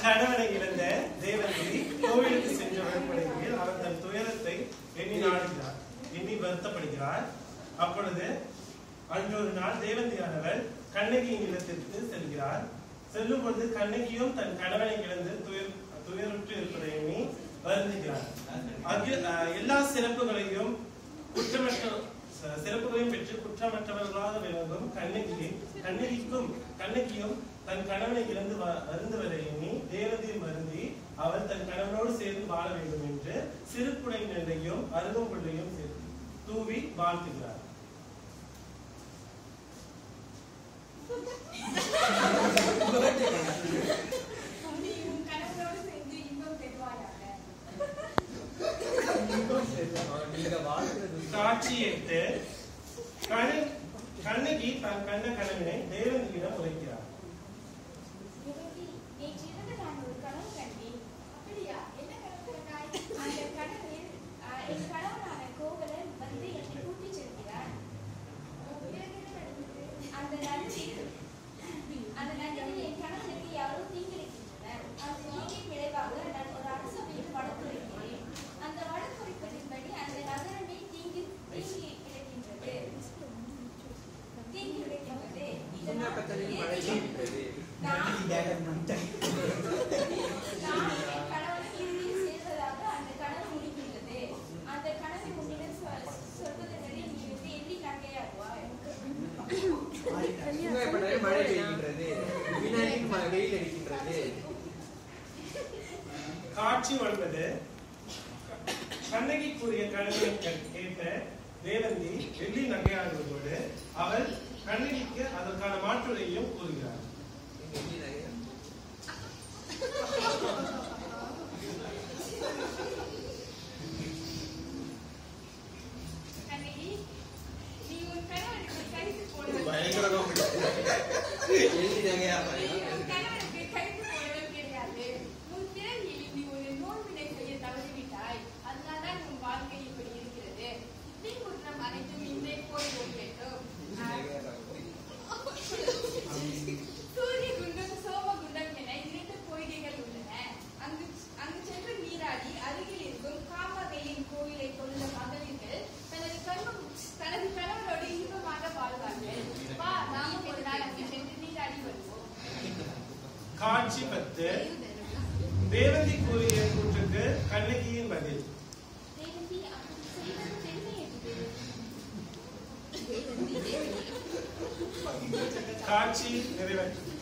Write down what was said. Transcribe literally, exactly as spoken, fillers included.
கணவனை இழந்த தேவந்தி கோவிலுக்கு சென்ற வழிபடுகையில் அவர் தன் துயரத்தை எண்ணி நாடுகிறார், எண்ணி வருத்தப்படுகிறார். அப்பொழுது அன்றொரு நாள் தேவந்தியானவர் கண்ணகியின் இல்லத்திற்கு செல்கிறார். செல்லும் பொழுது கண்ணகியும் தன் கணவனை இழந்து துயர் துயருற்று இருப்பதை எண்ணி வருந்துகிறார். எல்லா சிறப்புகளையும் குற்றமற்ற சிறப்புகளையும் பெற்று குற்றமற்றவர்களாக விளங்கும் கண்ணகி கண்ணகிக்கும் கண்ணகியும் தன் கணவனை இழந்து வருந்துவதை எண்ணி தேவதையும் வருந்தி அவர் தன் கணவனோடு சேர்ந்து வாழ வேண்டும் என்று சிறுப்புடை நெல்லையும் அருகம்புள்ளையும் தூவி வாழ்த்துகிறார். காட்சி எட்டு. கண்ணகி தன் கண்ண கணவனை தேவந்தியிடம் உரைக்கிறார். காட்சி ஒன்பது. கண்ணகி கூறிய கனவை கேட்ட தேவந்தி வெள்ளி நகையாடுவதோடு அவள் கண்ணகிக்கு அதற்கான மாற்றுரையும் கூறுகிறார். காட்சி பத்து. தேவந்தி கூறிய கூற்றுக்கு கண்ணகியின் பதில். காட்சி நிறைவேற்று.